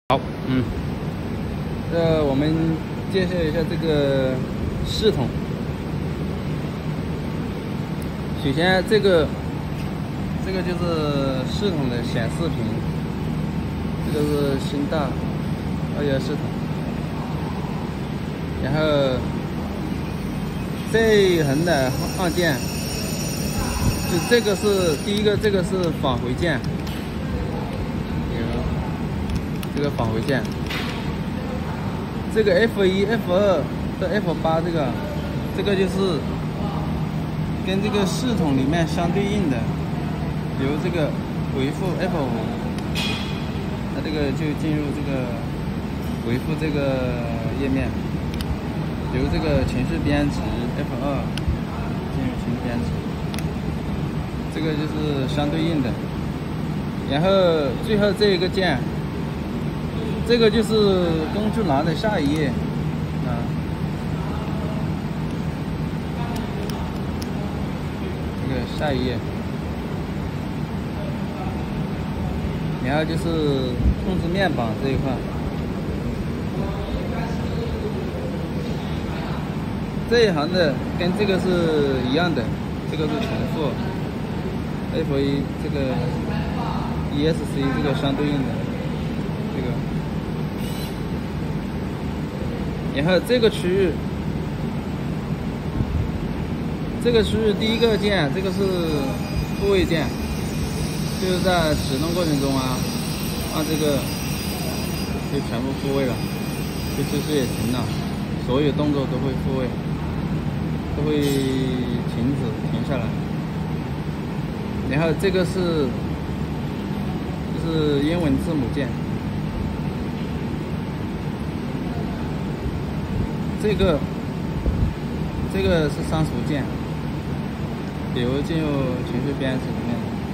好，我们介绍一下这个系统。首先，这个就是系统的显示屏，这个是新大212系统。然后这一横的按键，就这个是第一个，这个是返回键。 这个返回键，这个 F1、F2 到 F8，这个就是跟这个系统里面相对应的，比如这个回复 F5，它这个就进入这个回复这个页面，比如这个情绪编辑 F2 进入情绪编辑，这个就是相对应的。然后最后这一个键。 这个就是工具栏的下一页，这个下一页，然后就是控制面板这一块，这一行的跟这个是一样的，这个是重复 F1 这个 ESC 这个相对应的这个。 然后这个区域第一个键，这个是复位键，就是在启动过程中按这个就全部复位了，就其实也停了，所有动作都会复位，都会停下来。然后这个就是英文字母键。 这个是删除键，比如进入情绪编辑里面，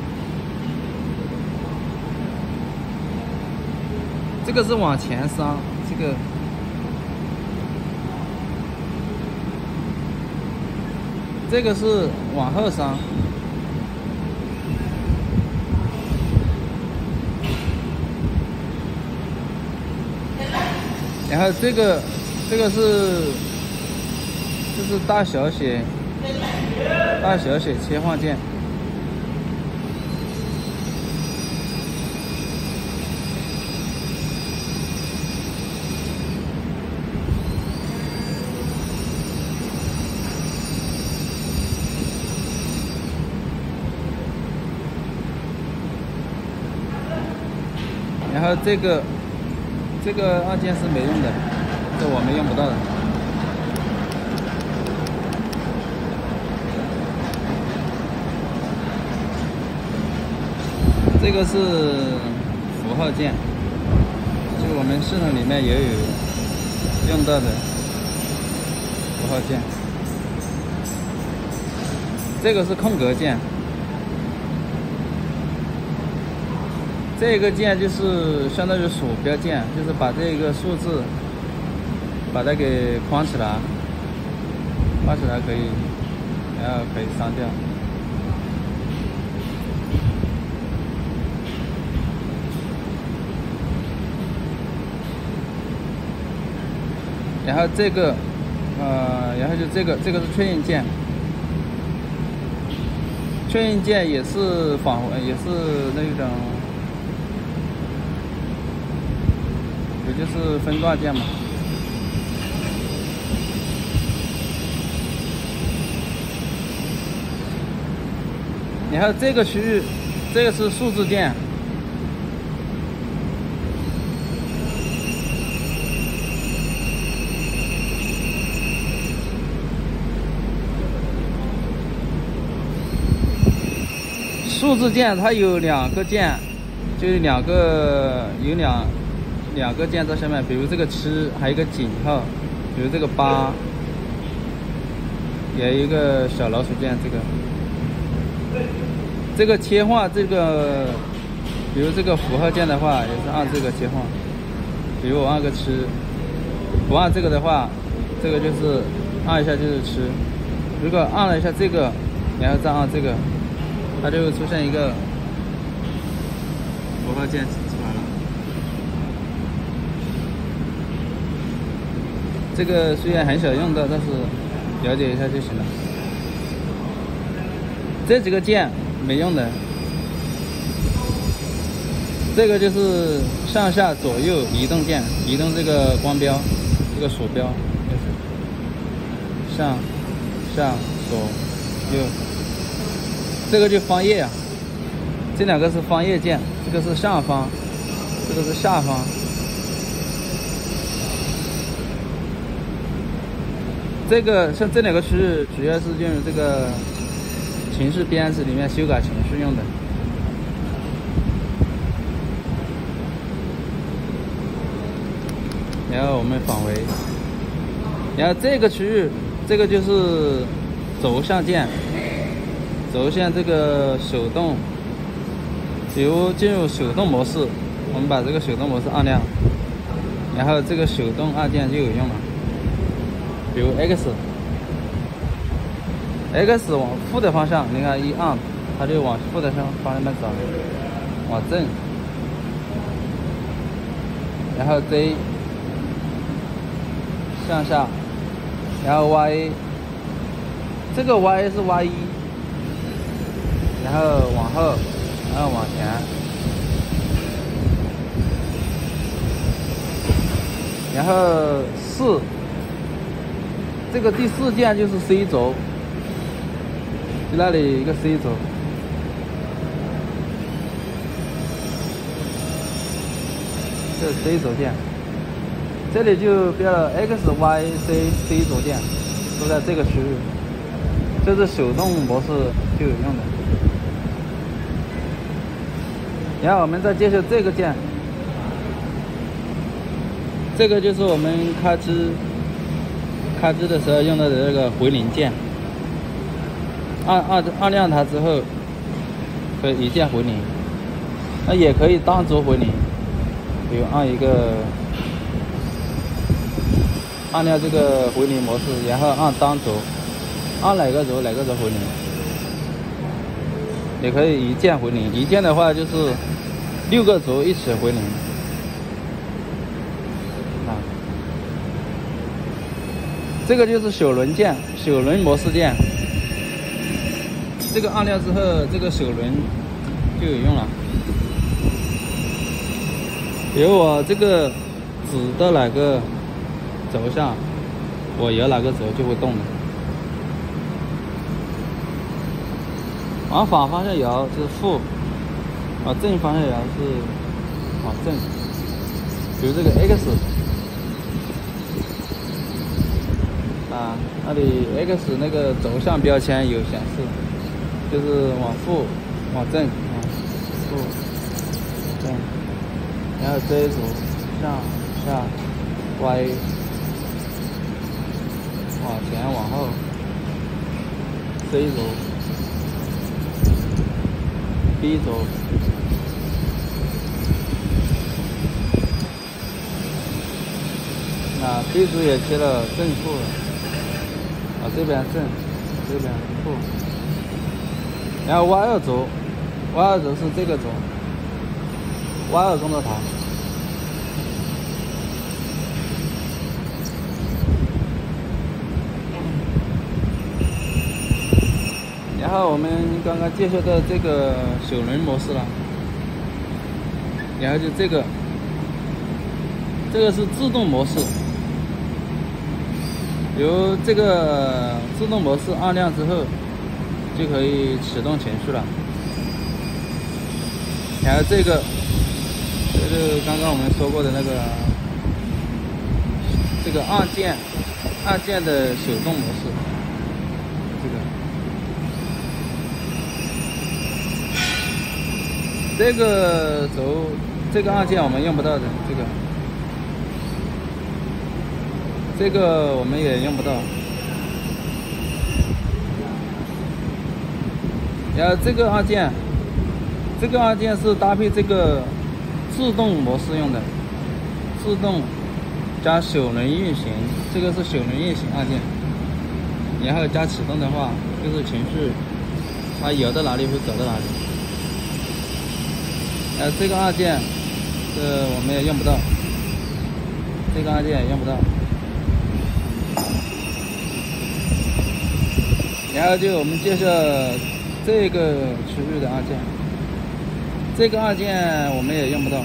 这个是往前删，这个是往后删，然后这个就是大小写切换键，然后这个按键是没用的。 这我们用不到的。这个是符号键，就我们系统里面也有用到的符号键。这个是空格键，这个键就是相当于鼠标键，就是把这个数字。 把它给框起来可以，然后可以删掉。然后然后就这个是确认键，确认键也是也是那种，也就是分段键嘛。 然后这个区域，这个是数字键，数字键它有2个键，就是两个键在下面，比如这个7，还有一个井号，比如这个8，也有一个小老鼠键，这个切换比如这个符号键的话，也是按这个切换。比如我按个7，不按这个的话，这个就是按一下就是7。如果按了一下这个，然后再按这个，它就会出现一个符号键出来了。 这个虽然很少用到，但是了解一下就行了。这几个键没用的，这个就是上下左右移动键，移动这个光标，这个鼠标，上下左右，这个就方页啊。这两个是方页键，这个是上方，这个是下方。这个像这两个区域主要是用这个情绪编辑里面修改情绪用的。然后我们返回，然后这个区域，这个就是轴向键，轴向这个手动。比如进入手动模式，我们把这个手动模式按亮，然后这个手动按键就有用了。比如 X 往负的方向，你看一按，它就往负的方向走，往正，然后 Z 向下，然后 Y， 这个 Y 是 Y1， 然后往后。然后往前，然后4，这个第4键就是 C 轴，就那里一个 C 轴，这是 C 轴键，这里就标了 X、Y、C 轴键，都在这个区域，这是手动模式就有用的。然后我们再介绍这个键，这个就是我们开机的时候用到的这个回零键，按亮它之后，可以一键回零，那也可以单轴回零，比如按亮这个回零模式，然后按单轴，按哪个轴回零。也可以一键回零，一键的话就是6个轴一起回零。这个就是手轮键，手轮模式键。这个按亮之后，这个手轮就有用了。比如我这个指到哪个轴上，我摇哪个轴就会动的。往反方向摇是负，往正方向摇是往正。比如这个 X， 那里 X 那个轴向标签有显示，就是往负、往正、负、正，然后 Z 轴上下 Y， 往前往后 ，C 轴。B 轴，B 轴也切了正负了，这边正，这边负，然后 Y2 轴是这个轴 ，Y2 中的塔。然后我们刚刚介绍到这个手轮模式了，然后就这个是自动模式，比如这个自动模式按亮之后就可以启动情绪了。然后这个就是刚刚我们说过的那个这个按键的手动模式，这个轴这个按键我们用不到的，这个我们也用不到。然后这个按键是搭配这个自动模式用的，自动加手轮运行，这个是手轮运行按键。然后加启动的话，就是情绪它摇到哪里会走到哪里。这个按键，我们也用不到，这个按键也用不到。 然后就我们介绍这个区域的按键，这个按键我们也用不到。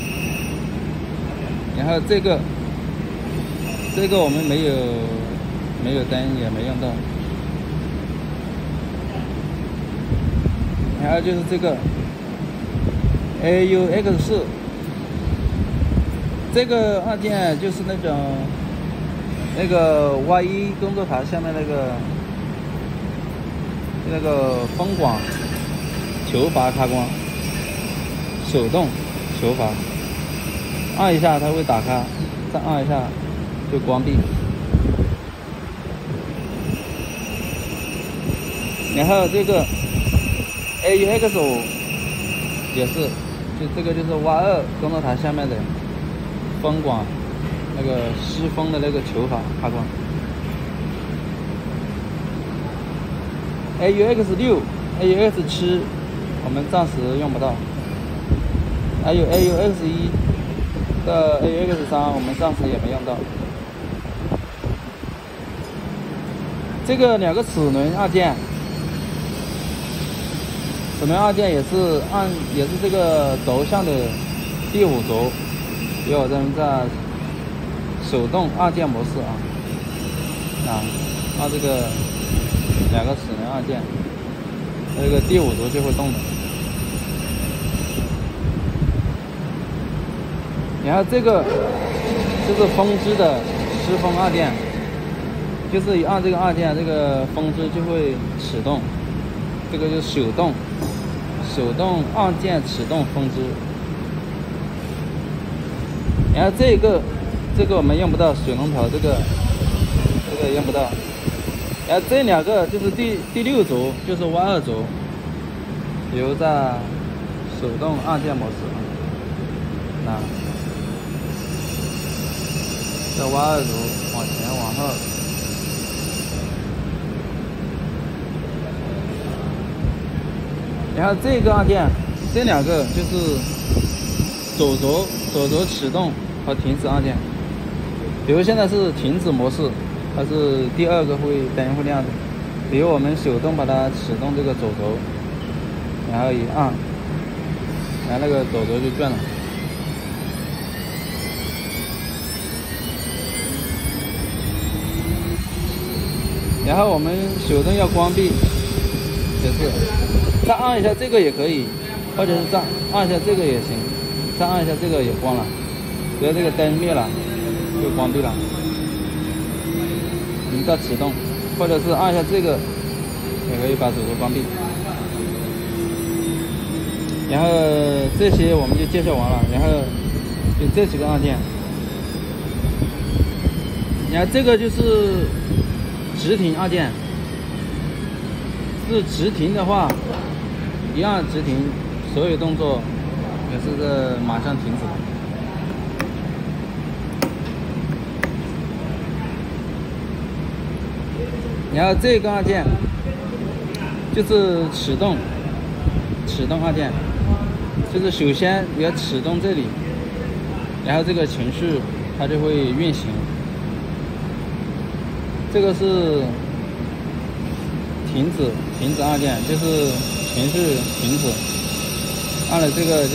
然后这个我们没有灯，也没用到。然后就是这个 AUX4，这个按键就是那个 Y1 工作台下面那个风管球阀开关，手动球阀，按一下它会打开，再按一下就关闭。然后这个 AUX5 也是，就这个就是 Y2 工作台下面的风管那个吸风的那个球阀开关。AUX6、AUX7 我们暂时用不到，还有 AUX1 到 AUX3 我们暂时也没用到。这个2个齿轮按键，齿轮按键也是这个轴向的第5轴，有人在手动按键模式按这个2个齿轮按键，这个第5轴就会动的。然后这个就是风机的湿风按键，就是一按这个按键，这个风机就会启动。这个就是手动按键启动风机。然后这个我们用不到水龙头，这个也用不到。然后这2个就是第6轴，就是 Y2 轴，留在手动按键模式。这 Y2 轴往前往后，然后这个按键，这2个就是左轴启动和停止按键。比如现在是停止模式，它是第2个灯会亮的。比如我们手动把它启动这个左轴，然后一按，然后那个左轴就转了。然后我们手动要关闭，也是再按一下这个也可以，或者是再按一下这个也行，再按一下这个也关了。只要这个灯灭了，就关闭了。我们再启动，或者是按一下这个，也可以把左轴关闭。然后这些我们就介绍完了，然后就这几个按键。然后这个就是直停按键，是直停的话，一按直停，所有动作也是马上停止。然后这个按键就是启动按键，就是首先你要启动这里，然后这个程序它就会运行。这个是停止按键，就是程序停止，按了这个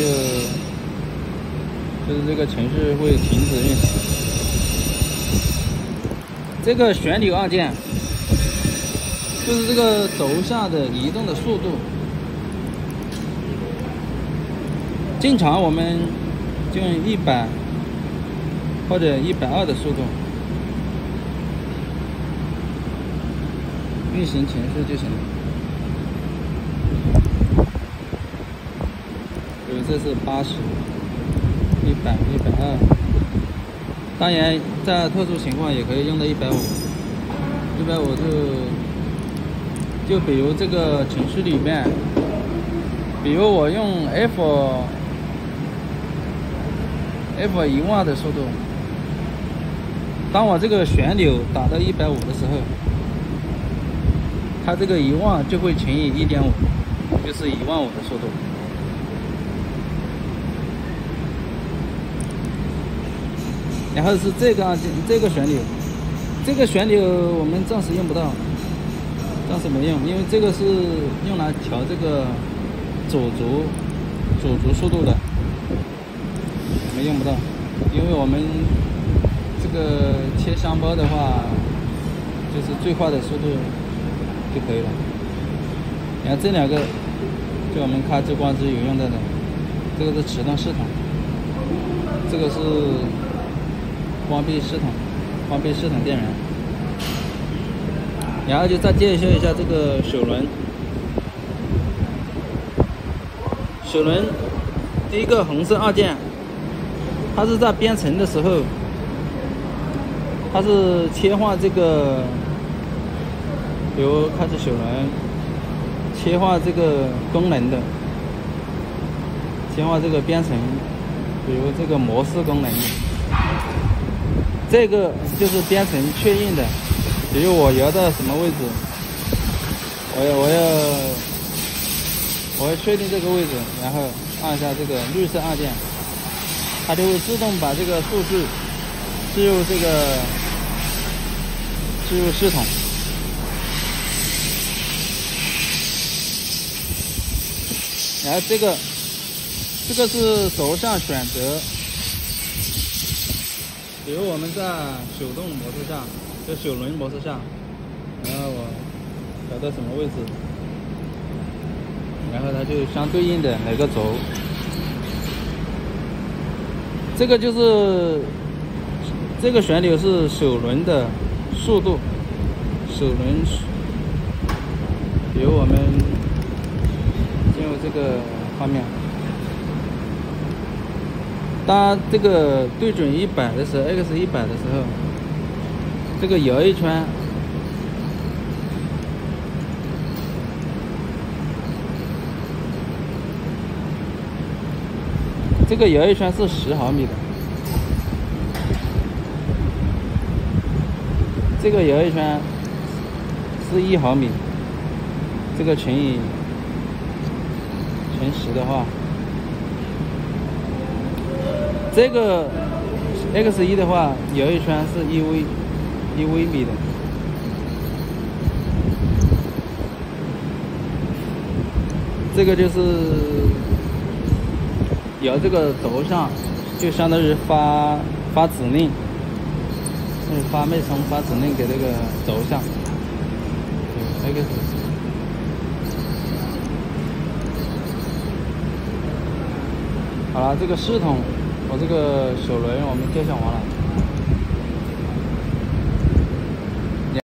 就是这个程序会停止运行。这个旋钮按键就是这个轴下的移动的速度，经常我们就用100或者120的速度运行程序就行了。比如这是80、100、120，当然在特殊情况也可以用到150。150就比如这个程序里面，比如我用 F100的速度，当我这个旋钮打到150的时候，它这个10000就会乘以1.5，就是15000的速度。然后是这个按键，这个旋钮我们暂时用不到。 但是没用，因为这个是用来调这个左足速度的，我们用不到，因为我们这个切香包的话，就是最快的速度就可以了。然后这两个就我们开激光机有用到的，这个是启动系统，这个是关闭系统电源。然后就再介绍一下这个手轮。手轮第一个红色按键，它是在编程的时候，它是切换这个，比如开始手轮，切换这个功能的，切换这个编程，比如这个模式功能的，这个就是编程确认的。比如我摇到什么位置，我要确定这个位置，然后按下这个绿色按键，它就会自动把这个数据置入系统。然后这个是手上选择，比如我们在手动模式下，就手轮模式下，然后我调到什么位置，然后它就相对应的哪个轴。这个就是这个旋钮是手轮的速度，手轮，比如我们进入这个画面，当这个对准100的时候 ，X 100的时候，这个摇一圈，这个摇一圈是10毫米的，这个摇一圈是1毫米，这个乘10的话，这个 X1 的话摇一圈是1微米的。这个就是摇这个轴上，就相当于发指令，发脉冲发指令给这个轴上。X。好了，这个系统和这个手轮我们介绍完了。